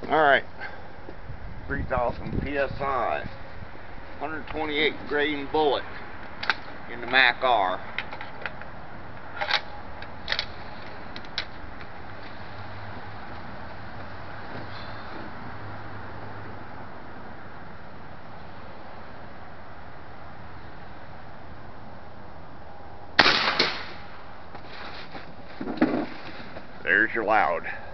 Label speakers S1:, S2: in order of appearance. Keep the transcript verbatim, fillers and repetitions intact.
S1: Alright, three thousand P S I, one twenty-eight grain bullet in the Macr. There's your loud.